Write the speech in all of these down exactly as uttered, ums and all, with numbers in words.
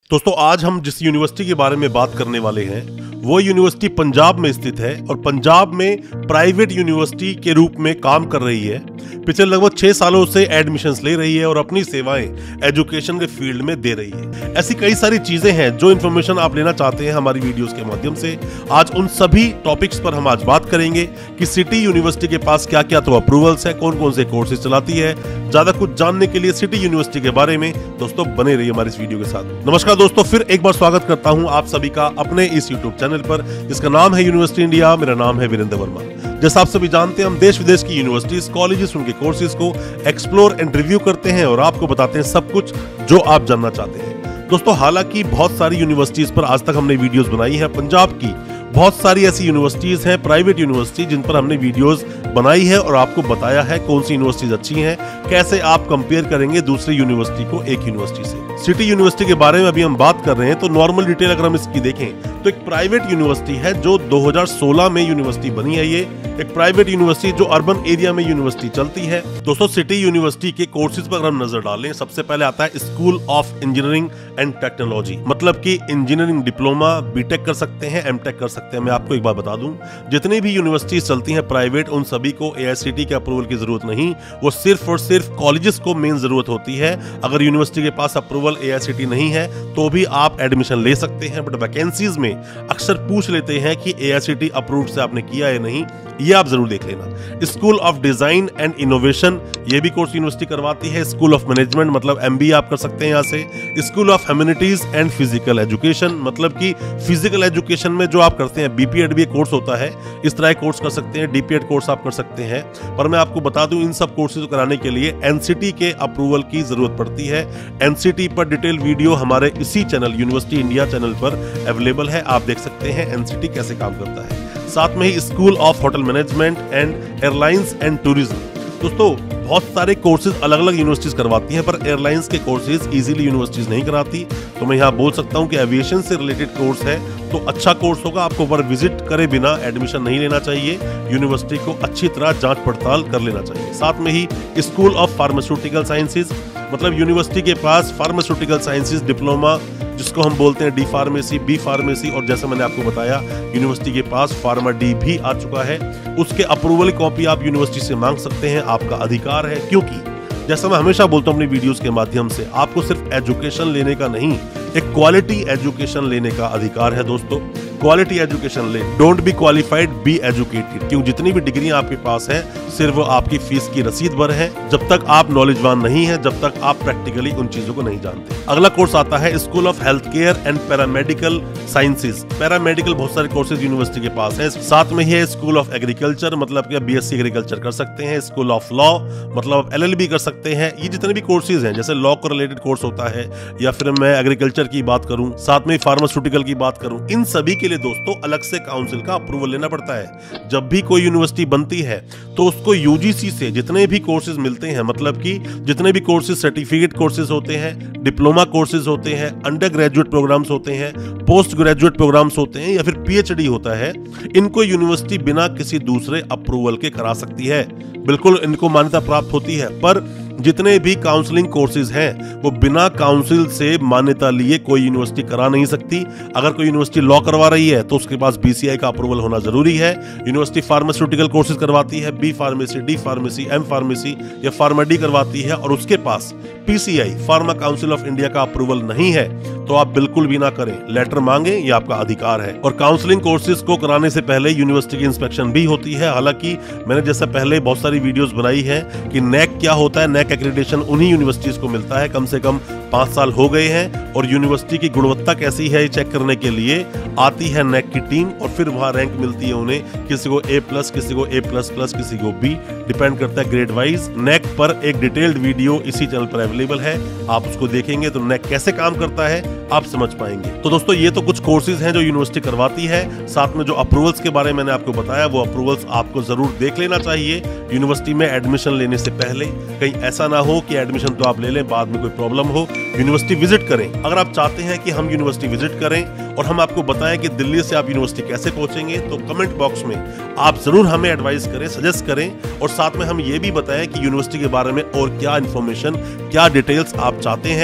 दोस्तों आज हम जिस यूनिवर्सिटी के बारे में बात करने वाले हैं वो यूनिवर्सिटी पंजाब में स्थित है और पंजाब में प्राइवेट यूनिवर्सिटी के रूप में काम कर रही है। पिछले लगभग छह सालों से एडमिशन्स ले रही है और अपनी सेवाएं एजुकेशन के फील्ड में दे रही है। ऐसी कई सारी चीजें हैं जो इन्फॉर्मेशन आप लेना चाहते हैं हमारी वीडियोस के माध्यम से। आज उन सभी टॉपिक्स पर हम आज बात करेंगे कि सिटी यूनिवर्सिटी के पास क्या क्या तो अप्रूवल्स है, कौन कौन से कोर्सेज चलाती है। ज्यादा कुछ जानने के लिए सिटी यूनिवर्सिटी के बारे में दोस्तों बने रहिए हमारी इस वीडियो के साथ। नमस्कार दोस्तों, फिर एक बार स्वागत करता हूं आप सभी का अपने इस यूट्यूब चैनल पर जिसका नाम है यूनिवर्सिटी इंडिया। मेरा नाम है वीरेंद्र वर्मा। जैसा आप सभी जानते हैं हम देश विदेश की यूनिवर्सिटीज, कॉलेजेस, उनके कोर्सेज को एक्सप्लोर एंड रिव्यू करते हैं और आपको बताते हैं सब कुछ जो आप जानना चाहते हैं। दोस्तों हालांकि बहुत सारी यूनिवर्सिटीज पर आज तक हमने वीडियोस बनाई है। पंजाब की बहुत सारी ऐसी यूनिवर्सिटीज हैं, प्राइवेट यूनिवर्सिटी, जिन पर हमने वीडियोस बनाई है और आपको बताया है कौन सी यूनिवर्सिटीज अच्छी हैं, कैसे आप कंपेयर करेंगे दूसरी यूनिवर्सिटी को एक यूनिवर्सिटी से। सिटी यूनिवर्सिटी के बारे में अभी हम बात कर रहे हैं तो नॉर्मल डिटेल अगर हम इसकी देखें तो एक प्राइवेट यूनिवर्सिटी है जो दो हज़ार सोलह में यूनिवर्सिटी बनी है। ये एक प्राइवेट यूनिवर्सिटी जो अर्बन एरिया में यूनिवर्सिटी चलती है। दोस्तों सिटी यूनिवर्सिटी के कोर्सेज पर अगर हम नजर डालें, सबसे पहले आता है school of engineering and technology, मतलब कि इंजीनियरिंग डिप्लोमा, बीटेक कर सकते हैं, एमटेक कर सकते हैं। मैं आपको एक बात बता दूं, जितनी भी यूनिवर्सिटीज चलती हैं प्राइवेट, उन सभी को एआईसीटी के अप्रूवल की जरूरत नहीं। वो सिर्फ और सिर्फ कॉलेजेस को मेन जरूरत होती है। अगर यूनिवर्सिटी के पास अप्रूवल एआईसीटी नहीं है तो भी आप एडमिशन ले सकते हैं। बट वैकेंसीज में अक्सर पूछ लेते हैं कि एआईसीटी अप्रूव्ड से आपने किया है नहीं, ये आप जरूर देख लेना। School of design and innovation, ये भी कोर्स यूनिवर्सिटी करवाती है। स्कूल ऑफ मैनेजमेंट मतलब एमबीए आप कर सकते हैं यहाँ से। School of humanities and physical education, मतलब कि फिजिकल एजुकेशन में जो आप करते हैं बीपीएड भी कोर्स होता है, इस तरह कोर्स कर सकते हैं। डीपीएड कोर्स आप कर सकते हैं। पर मैं आपको बता दूं इन सब कोर्सेज को कराने के लिए एनसीटी के अप्रूवल की जरूरत पड़ती है। एनसीटी पर डिटेल वीडियो हमारे इसी चैनल यूनिवर्सिटी इंडिया चैनल पर अवेलेबल है, आप देख सकते हैं एनसीटी कैसे काम करता है। साथ में ही school of hotel management and airlines and tourism. दोस्तों बहुत सारे कोर्सेज अलग अलग यूनिवर्सिटीज करवाती हैं पर एयरलाइंस के कोर्सेज इजीली यूनिवर्सिटीज नहीं कराती। तो मैं यहाँ बोल सकता हूँ कि एविएशन से रिलेटेड कोर्स है तो अच्छा कोर्स होगा, आपको पर विजिट करे बिना एडमिशन नहीं लेना चाहिए। यूनिवर्सिटी को अच्छी तरह जांच पड़ताल कर लेना चाहिए। साथ में ही स्कूल ऑफ फार्मास्यूटिकल साइंसेज, मतलब यूनिवर्सिटी के पास फार्मास्यूटिकल साइंसेज डिप्लोमा, जिसको हम बोलते हैं डी फार्मेसी, बी फार्मेसी, और जैसे मैंने आपको बताया यूनिवर्सिटी के पास फार्मा डी भी आ चुका है। उसके अप्रूवल कॉपी आप यूनिवर्सिटी से मांग सकते हैं, आपका अधिकार है। क्योंकि जैसा मैं हमेशा बोलता हूं अपनी वीडियोस के माध्यम से, आपको सिर्फ एजुकेशन लेने का नहीं, एक क्वालिटी एजुकेशन लेने का अधिकार है। दोस्तों क्वालिटी एजुकेशन ले, don't be qualified, be educated. क्यों जितनी भी डिग्री आपके पास है सिर्फ वो आपकी फीस की रसीद भर है। जब तक आप नॉलेजवान नहीं है, जब तक आप प्रैक्टिकली उन चीजों को नहीं जानते। अगला कोर्स आता है school of health care and paramedical sciences. Paramedical बहुत सारे कोर्सेज यूनिवर्सिटी के पास है। साथ में ही है स्कूल ऑफ एग्रीकल्चर, मतलब कि बीएससी एग्रीकल्चर कर सकते हैं। स्कूल ऑफ लॉ, मतलब एलएलबी कर सकते हैं। ये जितने भी कोर्सेज हैं, जैसे लॉ को रिलेटेड कोर्स होता है, या फिर मैं एग्रीकल्चर की बात करूं, साथ में फार्मास्यूटिकल की बात करूं, इन सभी के लिए दोस्तों अलग से काउंसिल का अप्रूवल लेना पड़ता है। जब भी कोई यूनिवर्सिटी बनती है तो उसको यूजीसी से जितने भी कोर्सेज मिलते हैं, मतलब कि जितने भी कोर्सेज, सर्टिफिकेट कोर्सेज होते हैं, डिप्लोमा कोर्सेज होते हैं, अंडर ग्रेजुएट प्रोग्राम्स होते हैं, पोस्ट ग्रेजुएट प्रोग्राम्स होते हैं, या फिर पीएचडी होता है, इनको यूनिवर्सिटी बिना किसी दूसरे अप्रूवल के करा सकती है। बिल्कुल इनको मान्यता प्राप्त होती है। पर जितने भी काउंसलिंग कोर्सेज हैं वो बिना काउंसिल से मान्यता लिए कोई यूनिवर्सिटी करा नहीं सकती। अगर कोई यूनिवर्सिटी लॉ करवा रही है तो उसके पास बीसीआई का अप्रूवल होना जरूरी है। यूनिवर्सिटी फार्मास्यूटिकल कोर्सेज करवाती है, B pharmacy, D pharmacy, M pharmacy या फार्मा डी करवाती है, और उसके पास PCI, pharma council of India का अप्रूवल नहीं है, तो आप बिल्कुल भी ना करें। लेटर मांगे, ये आपका अधिकार है। और काउंसलिंग कोर्सेज को कराने से पहले यूनिवर्सिटी की इंस्पेक्शन भी होती है। हालांकि मैंने जैसे पहले बहुत सारी वीडियोस बनाई है कि नैक क्या होता है, नैक एक्रेडिटेशन उन्हीं यूनिवर्सिटीज को मिलता है। कम से कम पांच साल हो गए हैं और यूनिवर्सिटी की गुणवत्ता कैसी है चेक करने के लिए आती है नैक की टीम, और फिर वहां रैंक मिलती है उन्हें, किसी को ए प्लस, किसी को ए प्लस प्लस, किसी को बी, डिपेंड करता है ग्रेड वाइज। नैक पर एक डिटेल्ड वीडियो इसी चैनल पर अवेलेबल है, आप उसको देखेंगे तो नैक कैसे काम करता है आप समझ पाएंगे। तो दोस्तों ये तो कुछ कोर्सेज हैं जो यूनिवर्सिटी करवाती है। साथ में जो अप्रूवल्स के बारे में मैंने आपको बताया, वो अप्रूवल्स आपको जरूर देख लेना चाहिए यूनिवर्सिटी में एडमिशन लेने से पहले। कहीं ऐसा ना हो कि एडमिशन तो आप ले लें, बाद में कोई प्रॉब्लम हो। यूनिवर्सिटी विजिट करें। अगर आप चाहते हैं कि हम यूनिवर्सिटी विजिट करें और हम आपको बताएं कि दिल्ली से आप यूनिवर्सिटी कैसे पहुंचेंगे, तो कमेंट बॉक्स में आप जरूर हमें एडवाइस करें, सजेस्ट करें, और साथ में हम ये भी बताएं कि यूनिवर्सिटी के बारे में और क्या इंफॉर्मेशन, क्या डिटेल्स आप चाहते हैं।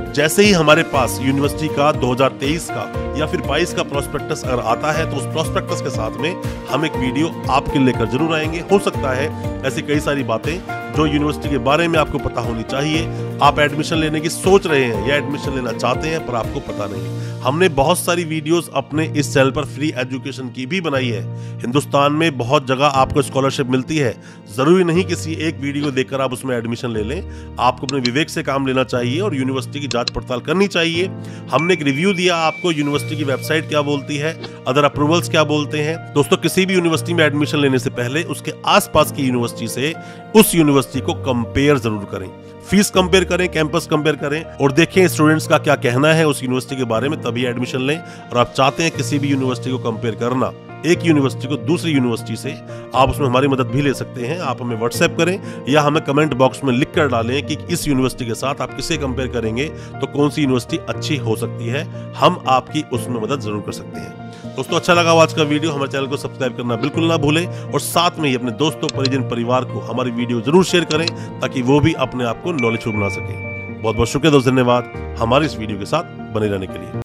जैसे ही हमारे पास यूनिवर्सिटी का दो हज़ार तेईस का या फिर बाईस का प्रोस्पेक्टस अगर आता है तो उस प्रोस्पेक्टस के साथ में हम एक वीडियो आपके लेकर जरूर आएंगे। हो सकता है ऐसी कई सारी बातें जो यूनिवर्सिटी के बारे में आपको पता होनी चाहिए। आप एडमिशन लेने की सोच रहे हैं या एडमिशन लेना चाहते हैं पर आपको पता नहीं। हमने बहुत सारी वीडियोस अपने इस चैनल पर फ्री एजुकेशन की भी बनाई है। हिंदुस्तान में बहुत जगह आपको स्कॉलरशिप मिलती है, जरूरी नहीं किसी एक वीडियो देखकर आप उसमें एडमिशन ले लें। आपको अपने विवेक से काम लेना चाहिए और यूनिवर्सिटी की जांच पड़ताल करनी चाहिए। हमने एक रिव्यू दिया आपको, यूनिवर्सिटी की वेबसाइट क्या बोलती है, अदर अप्रूवल्स क्या बोलते हैं। दोस्तों, किसी भी यूनिवर्सिटी में एडमिशन लेने से पहले उसके आसपास की यूनिवर्सिटी से उस यूनिवर्सिटी को कंपेयर जरूर करें। फीस कंपेयर करें, कैंपस कंपेयर करें और देखें स्टूडेंट्स का क्या कहना है उस यूनिवर्सिटी के बारे में, तभी एडमिशन लें। और आप चाहते हैं किसी भी यूनिवर्सिटी को कंपेयर करना, एक यूनिवर्सिटी को दूसरी यूनिवर्सिटी से, आप उसमें हमारी मदद भी ले सकते हैं। आप हमें व्हाट्सएप करें या हमें कमेंट बॉक्स में लिख कर डालें कि इस यूनिवर्सिटी के साथ आप किसे कंपेयर करेंगे तो कौन सी यूनिवर्सिटी अच्छी हो सकती है। हम आपकी उसमें मदद जरूर कर सकते हैं। दोस्तों, अच्छा लगा आज का वीडियो, हमारे चैनल को सब्सक्राइब करना बिल्कुल ना भूलें और साथ में ही अपने दोस्तों, परिजन, परिवार को हमारी वीडियो जरूर शेयर करें ताकि वो भी अपने आप को नॉलेजफुल बना सकें। बहुत बहुत शुक्रिया दोस्त, धन्यवाद हमारे इस वीडियो के साथ बने रहने के लिए।